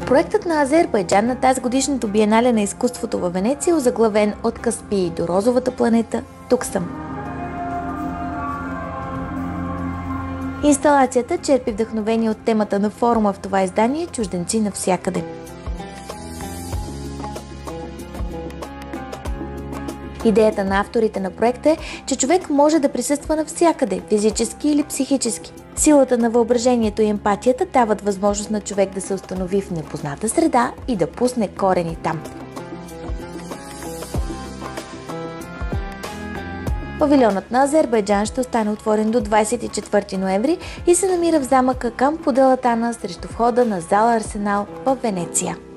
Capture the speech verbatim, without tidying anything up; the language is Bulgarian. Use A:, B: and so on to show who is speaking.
A: Проектът на Азербайджан на тази годишното биенале на изкуството във Венеция е озаглавен "От Каспий до розовата планета, тук съм". Инсталацията черпи вдъхновение от темата на форума в това издание "Чужденци навсякъде". Идеята на авторите на проекта е, че човек може да присъства навсякъде, физически или психически. Силата на въображението и емпатията дават възможност на човек да се установи в непозната среда и да пусне корени там. Павилионът на Азербайджан ще остане отворен до двадесет и четвърти ноември и се намира в замъка Кампо де Латана срещу входа на зала Арсенал в Венеция.